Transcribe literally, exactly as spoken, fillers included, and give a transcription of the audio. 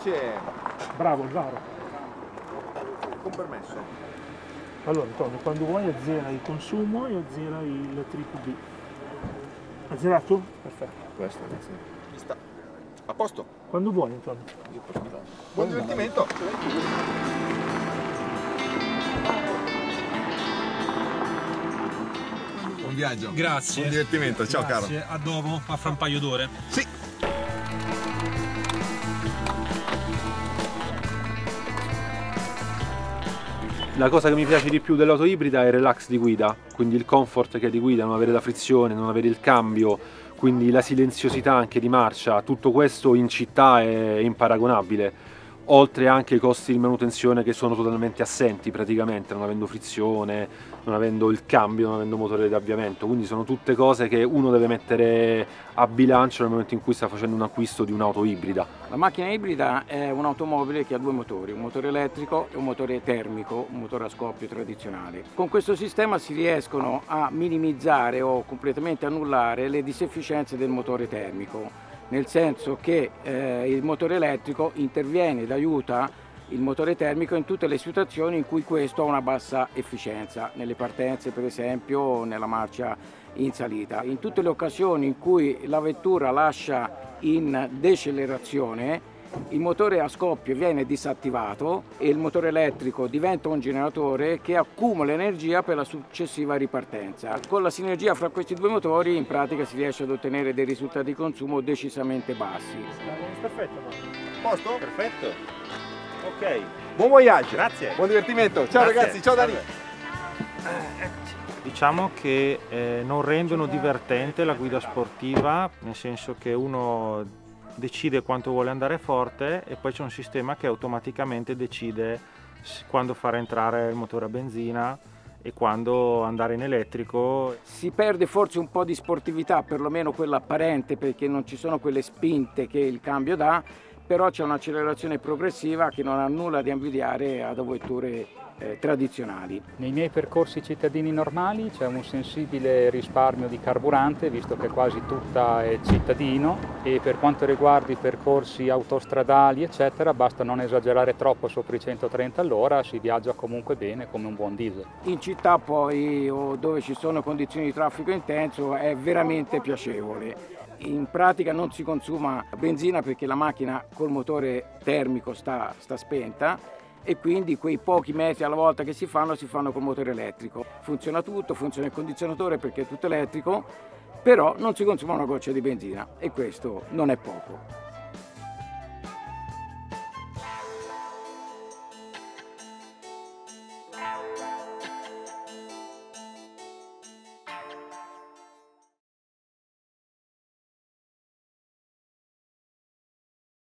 Grazie. Bravo, Alvaro. Con permesso. Allora Antonio, quando vuoi azzera il consumo e azzera il triplo B. Azzerato? Perfetto. Questo, grazie. Ci sta. A posto. Quando vuoi Antonio. Buon divertimento. Buon viaggio. Grazie. Buon divertimento. Ciao Grazie. caro. A dopo, a fra un paio d'ore. Sì. La cosa che mi piace di più dell'auto ibrida è il relax di guida, quindi il comfort che è di guida, non avere la frizione, non avere il cambio, quindi la silenziosità anche di marcia, tutto questo in città è imparagonabile, oltre anche ai costi di manutenzione che sono totalmente assenti praticamente, non avendo frizione, non avendo il cambio, non avendo motore di avviamento, quindi sono tutte cose che uno deve mettere a bilancio nel momento in cui sta facendo un acquisto di un'auto ibrida. La macchina ibrida è un'automobile che ha due motori, un motore elettrico e un motore termico, un motore a scoppio tradizionale. Con questo sistema si riescono a minimizzare o completamente annullare le disefficienze del motore termico, nel senso che eh, il motore elettrico interviene ed aiuta il motore termico in tutte le situazioni in cui questo ha una bassa efficienza, nelle partenze per esempio, nella marcia in salita. In tutte le occasioni in cui la vettura lascia in decelerazione, il motore a scoppio viene disattivato e il motore elettrico diventa un generatore che accumula energia per la successiva ripartenza. Con la sinergia fra questi due motori in pratica si riesce ad ottenere dei risultati di consumo decisamente bassi. Perfetto. Posto? Perfetto. Ok. Buon voyage. Grazie. Buon divertimento. Ciao Grazie. ragazzi. Ciao Dani. Diciamo che eh, non rendono divertente la guida sportiva, nel senso che uno decide quanto vuole andare forte e poi c'è un sistema che automaticamente decide quando far entrare il motore a benzina e quando andare in elettrico. Si perde forse un po' di sportività, perlomeno quella apparente, perché non ci sono quelle spinte che il cambio dà, però c'è un'accelerazione progressiva che non ha nulla da invidiare ad vetture eh, tradizionali. Nei miei percorsi cittadini normali c'è un sensibile risparmio di carburante, visto che quasi tutta è cittadino, e per quanto riguarda i percorsi autostradali eccetera basta non esagerare troppo sopra i centotrenta all'ora, si viaggia comunque bene come un buon diesel. In città poi o dove ci sono condizioni di traffico intenso è veramente piacevole. In pratica non si consuma benzina perché la macchina col motore termico sta, sta spenta e quindi quei pochi metri alla volta che si fanno si fanno col motore elettrico. Funziona tutto, funziona il condizionatore perché è tutto elettrico, però non si consuma una goccia di benzina e questo non è poco.